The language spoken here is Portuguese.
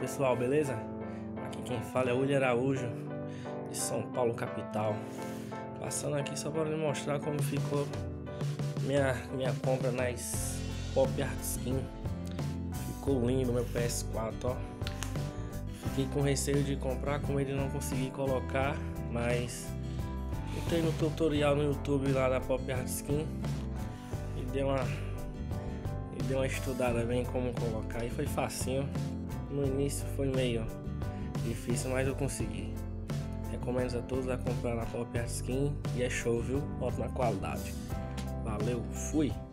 pessoal, beleza? Aqui quem fala é o William Araújo, de São Paulo, capital. Passando aqui só para lhe mostrar como ficou minha compra nas Pop Art Skin. Ficou lindo meu PS4, ó. Fiquei com receio de comprar, como ele não consegui colocar, mas entrei no tutorial no YouTube lá da Pop Art Skin e dei uma estudada bem como colocar, e foi facinho. No início foi meio difícil, mas eu consegui. Recomendo a todos a comprar na Pop Art Skin e é show, viu? Ótima qualidade. Valeu, fui!